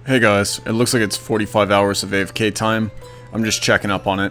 Hey guys, it looks like it's 45 hours of AFK time. I'm just checking up on it.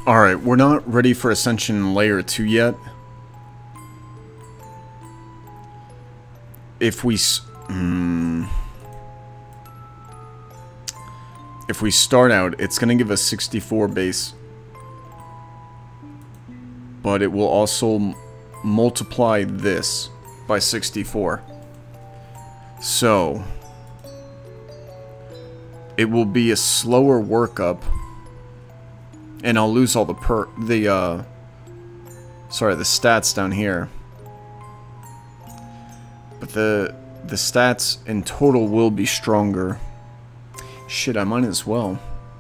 Alright, we're not ready for Ascension Layer 2 yet. If we start out, it's going to give us 64 base. But it will also multiply this by 64. So it will be a slower workup. And I'll lose all the stats down here. But the stats in total will be stronger. Shit, I might as well.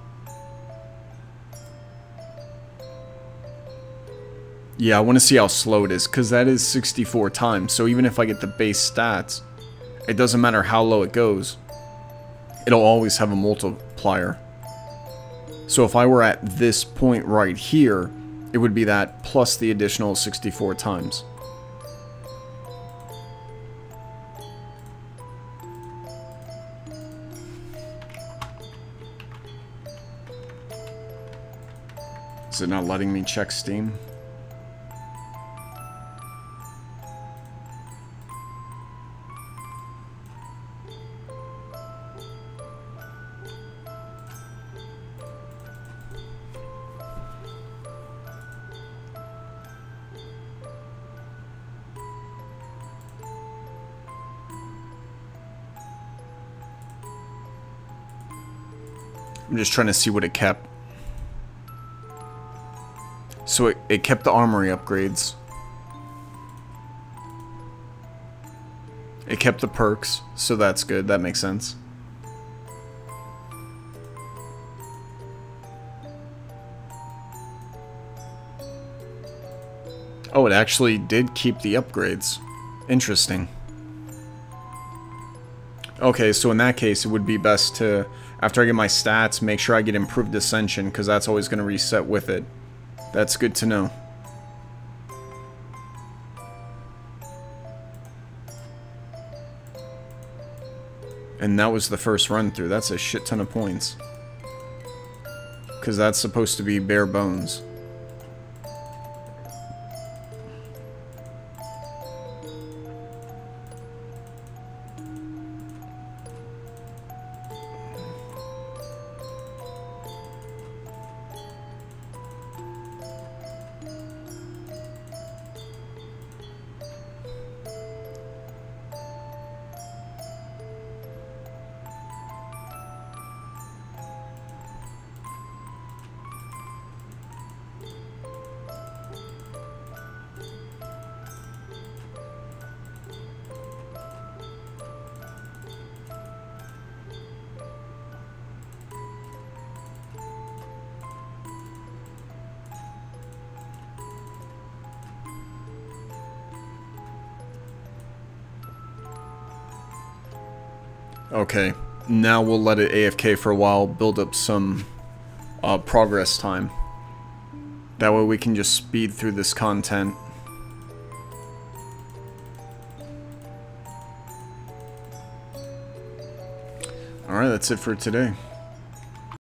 Yeah, I want to see how slow it is, because that is 64 times. So even if I get the base stats, it doesn't matter how low it goes. It'll always have a multiplier. So if I were at this point right here, it would be that plus the additional 64 times. Is it not letting me check Steam? I'm just trying to see what it kept. So it kept the armory upgrades. It kept the perks, so that's good. That makes sense. Oh, it actually did keep the upgrades. Interesting. Okay, so in that case, it would be best to, after I get my stats, make sure I get improved ascension, because that's always going to reset with it. That's good to know. And that was the first run through. That's a shit ton of points. Because that's supposed to be bare bones. Okay, now we'll let it AFK for a while, build up some progress time. That way we can just speed through this content. Alright, that's it for today.